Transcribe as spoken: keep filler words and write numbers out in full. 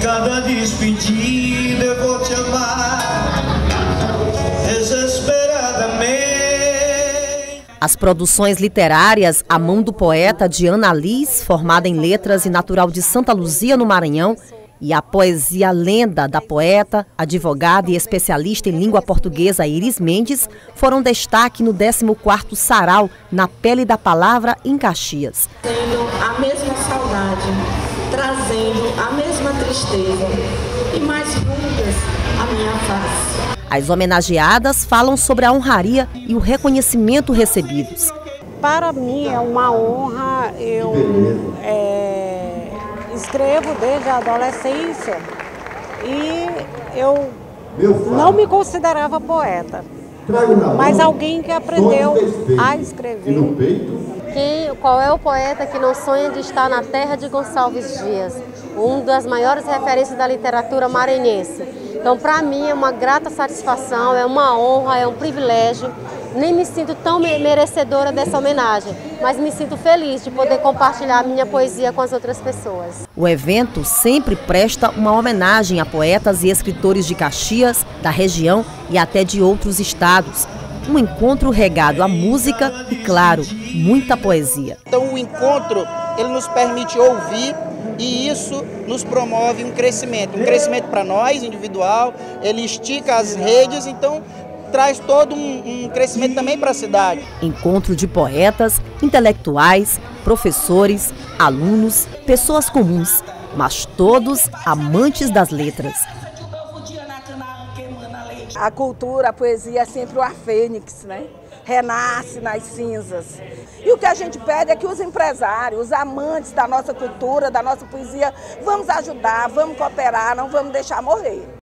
cada despedida eu vou te amar desesperadamente. As produções literárias A Mão do Poeta, de Ana Liz, formada em letras e natural de Santa Luzia, no Maranhão, e a poesia Lenda, da poeta, advogada e especialista em língua portuguesa Iris Mendes, foram destaque no décimo quarto Sarau, Na Pele da Palavra, em Caxias. Tendo a mesma saudade, trazendo a mesma tristeza e mais rugas a minha face. As homenageadas falam sobre a honraria e o reconhecimento recebidos. Para mim é uma honra, eu é, escrevo desde a adolescência e eu não me considerava poeta, mas alguém que aprendeu a escrever. Quem, qual é o poeta que não sonha de estar na terra de Gonçalves Dias, uma das maiores referências da literatura maranhense? Então, para mim, é uma grata satisfação, é uma honra, é um privilégio. Nem me sinto tão merecedora dessa homenagem, mas me sinto feliz de poder compartilhar a minha poesia com as outras pessoas. O evento sempre presta uma homenagem a poetas e escritores de Caxias, da região e até de outros estados. Um encontro regado à música e, claro, muita poesia. Então, o encontro, ele nos permite ouvir e isso nos promove um crescimento. Um crescimento para nós, individual, ele estica as redes, então traz todo um, um crescimento também para a cidade. Encontro de poetas, intelectuais, professores, alunos, pessoas comuns, mas todos amantes das letras. A cultura, a poesia é sempre o ar fênix, né? Renasce nas cinzas. E o que a gente pede é que os empresários, os amantes da nossa cultura, da nossa poesia, vamos ajudar, vamos cooperar, não vamos deixar morrer.